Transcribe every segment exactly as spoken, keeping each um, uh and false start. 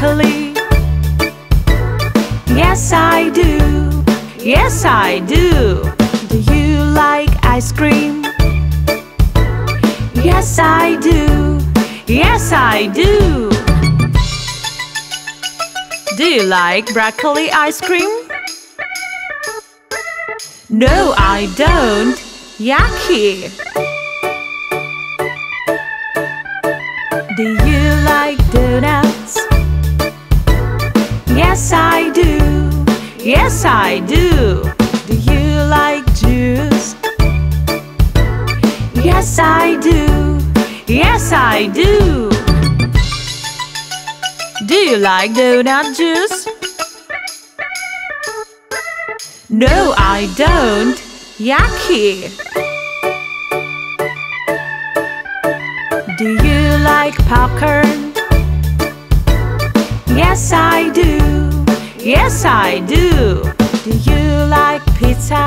broccoli? Yes, I do. Yes, I do. Do you like ice cream? Yes, I do. Yes, I do. Do you like broccoli ice cream? No, I don't. Yucky. Do you like donuts? Yes, I do. Yes, I do. Do you like juice? Yes, I do. Yes, I do. Do you like donut juice? No, I don't. Yucky. Do you like popcorn? Yes, I do. Yes, I do. Do you like pizza?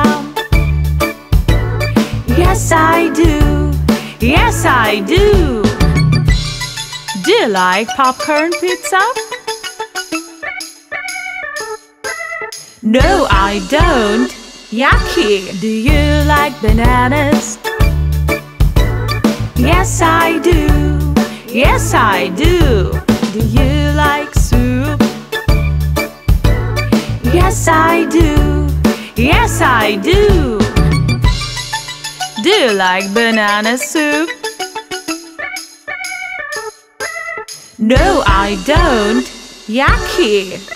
Yes, I do. Yes, I do. Do you like popcorn pizza? No, I don't. Yucky. Do you like bananas? Yes, I do. Yes, I do. Do you like soup? Yes, I do. Yes, I do. Do you like banana soup? No, I don't. Yucky.